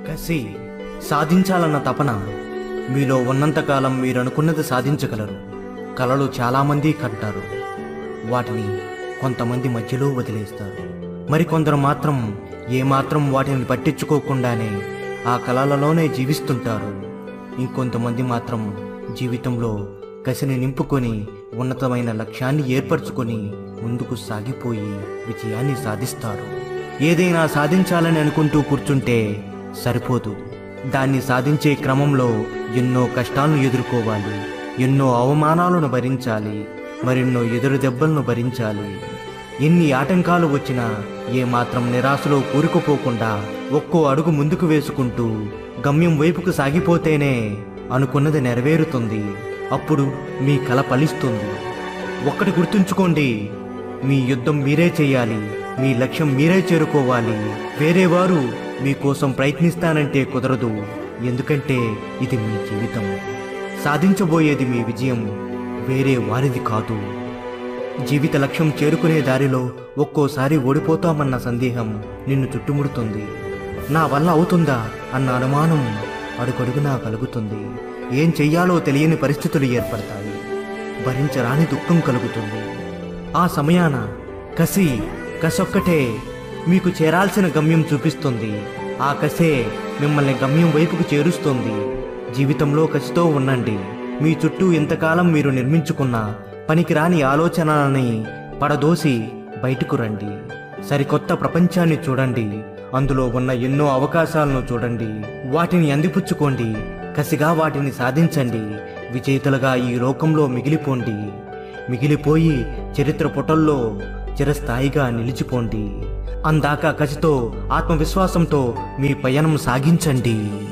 కసి సాధించాలన్న తపన మీలో ఉన్నంతకాలం మీరనుకున్నది సాధించగలరు. కలలు చాలామంది కంటారు, వాటిని కొంతమంది మధ్యలో వదిలేస్తారు. మరికొందరు మాత్రం ఏమాత్రం వాటిని పట్టించుకోకుండానే ఆ కలలలోనే జీవిస్తుంటారు. ఇంకొంతమంది మాత్రం జీవితంలో కసిని నింపుకొని ఉన్నతమైన లక్ష్యాన్ని ఏర్పరచుకొని ముందుకు సాగిపోయి విజయాన్ని సాధిస్తారు. ఏదైనా సాధించాలని అనుకుంటూ కూర్చుంటే సరిపోదు. దాన్ని సాధించే క్రమంలో ఎన్నో కష్టాలను ఎదుర్కోవాలి, ఎన్నో అవమానాలను భరించాలి, మరెన్నో ఎదురు దెబ్బలను భరించాలి. ఎన్ని ఆటంకాలు వచ్చినా ఏమాత్రం నిరాశలో కూరుకుపోకుండా ఒక్కో అడుగు ముందుకు వేసుకుంటూ గమ్యం వైపుకు సాగిపోతేనే అనుకున్నది నెరవేరుతుంది. అప్పుడు మీ కల ఫలిస్తుంది. ఒక్కటి గుర్తుంచుకోండి, మీ యుద్ధం మీరే చేయాలి, మీ లక్ష్యం మీరే చేరుకోవాలి. వేరే వారు మీకోసం ప్రయత్నిస్తానంటే కుదరదు. ఎందుకంటే ఇది మీ జీవితం. సాధించబోయేది మీ విజయం, వేరే వారిది కాదు. జీవిత లక్ష్యం చేరుకునే దారిలో ఒక్కోసారి ఓడిపోతామన్న సందేహం నిన్ను చుట్టుముడుతుంది. నా వల్ల అవుతుందా అన్న అనుమానం అడుగడుగునా కలుగుతుంది. ఏం చెయ్యాలో తెలియని పరిస్థితులు ఏర్పడతాయి. భరించరాని దుఃఖం కలుగుతుంది. ఆ సమయాన కసొక్కటే మీకు చేరాల్సిన గమ్యం చూపిస్తుంది. ఆ కసే మిమ్మల్ని గమ్యం వైపుకు చేరుస్తుంది. జీవితంలో కసితో ఉండండి. మీ చుట్టూ ఇంతకాలం మీరు నిర్మించుకున్న పనికిరాని ఆలోచనలని పడదోసి బయటకు రండి. సరికొత్త ప్రపంచాన్ని చూడండి. అందులో ఉన్న ఎన్నో అవకాశాలను చూడండి. వాటిని అందిపుచ్చుకోండి. కసిగా వాటిని సాధించండి. విజేతలుగా ఈ లోకంలో మిగిలిపోండి. మిగిలిపోయి చరిత్ర పుటల్లో చిరస్థాయిగా నిలిచిపోండి. అందాక కసితో ఆత్మవిశ్వాసంతో మీ పయనం సాగించండి.